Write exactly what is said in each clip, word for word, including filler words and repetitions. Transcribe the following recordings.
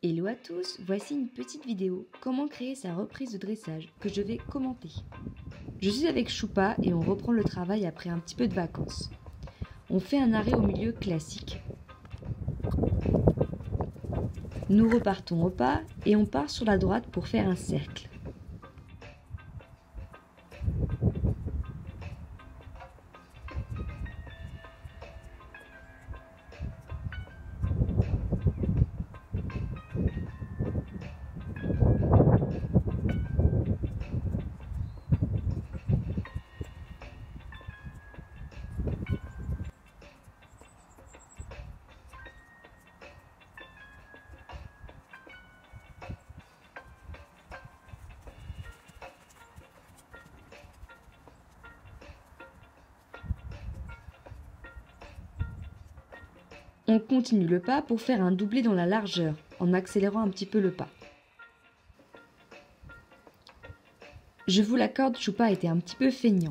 Hello à tous, voici une petite vidéo comment créer sa reprise de dressage que je vais commenter. Je suis avec Choupa et on reprend le travail après un petit peu de vacances. On fait un arrêt au milieu classique. Nous repartons au pas et on part sur la droite pour faire un cercle. On continue le pas pour faire un doublé dans la largeur, en accélérant un petit peu le pas. Je vous l'accorde, Choupa était un petit peu feignant.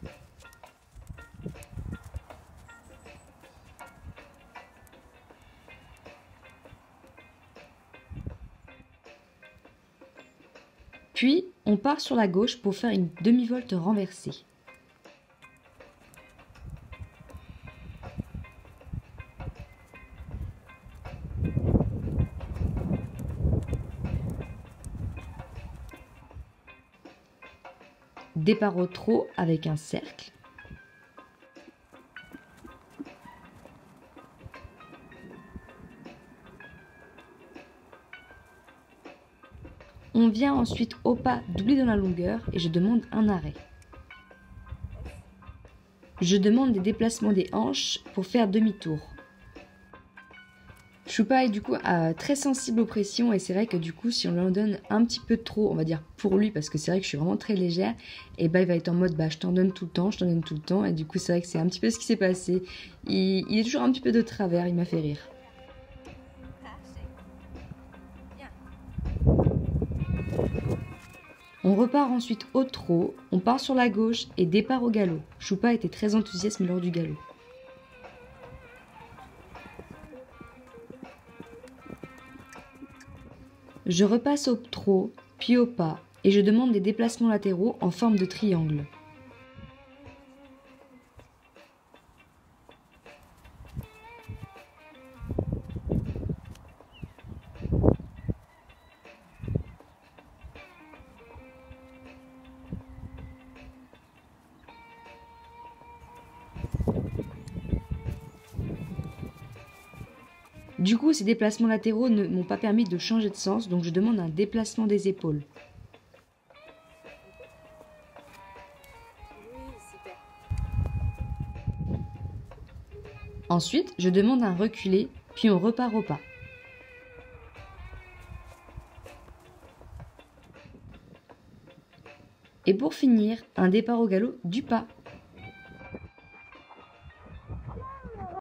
Puis, on part sur la gauche pour faire une demi-volte renversée. Départ au trot avec un cercle. On vient ensuite au pas doublé dans la longueur et je demande un arrêt. Je demande des déplacements des hanches pour faire demi-tour. Choupa est du coup euh, très sensible aux pressions et c'est vrai que du coup si on lui en donne un petit peu trop, on va dire pour lui parce que c'est vrai que je suis vraiment très légère, et bah il va être en mode bah je t'en donne tout le temps, je t'en donne tout le temps et du coup c'est vrai que c'est un petit peu ce qui s'est passé. Il, il est toujours un petit peu de travers, il m'a fait rire. On repart ensuite au trot, on part sur la gauche et départ au galop. Choupa était très enthousiaste lors du galop. Je repasse au trot, puis au pas, et je demande des déplacements latéraux en forme de triangle. Du coup, ces déplacements latéraux ne m'ont pas permis de changer de sens, donc je demande un déplacement des épaules. Ensuite, je demande un reculé, puis on repart au pas. Et pour finir, un départ au galop du pas.